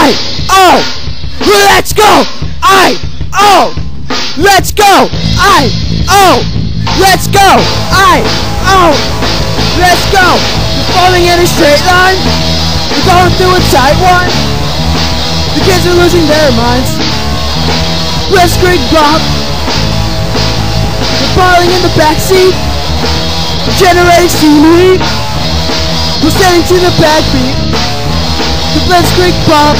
oh, let's go. Oh, let's go. Oh, let's go. Oh, let's go. You're falling in a straight line. You're going through a tight one. The kids are losing their minds. Blitzkrieg Bop. You're falling in the backseat. Generating scenery. We're setting to the backbeat. The Blitzkrieg Bop.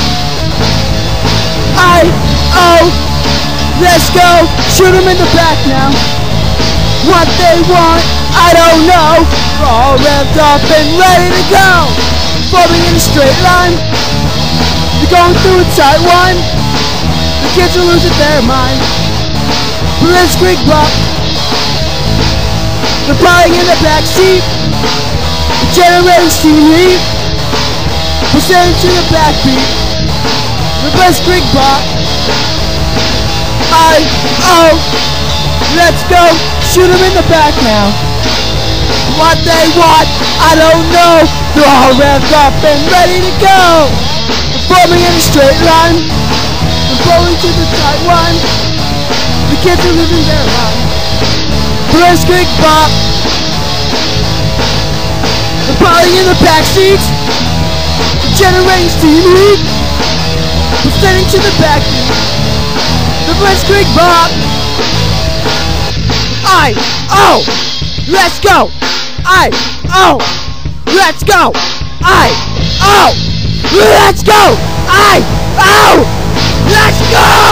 Oh, let's go. Shoot them in the back now. What they want, I don't know. We're all revved up and ready to go. Falling in a straight line. You're going through a tight one. The kids are losing their mind. Blitzkrieg Bop. They're falling in the backseat. We're generating scenery. We're setting to the backbeat. The Blitzkrieg Bop. Oh, let's go. Shoot them in the back now. What they want, I don't know. They're all revved up and ready to go. They're forming in a straight line. They're rolling to the tight one. The kids are losing their mind. Blitzkrieg Bop. They're falling in the back seats. They're generating scenery. We're setting to the backbeat. The Blitzkrieg Bop. Oh, let's go. Oh, let's go. Oh, let's go. Oh, let's go.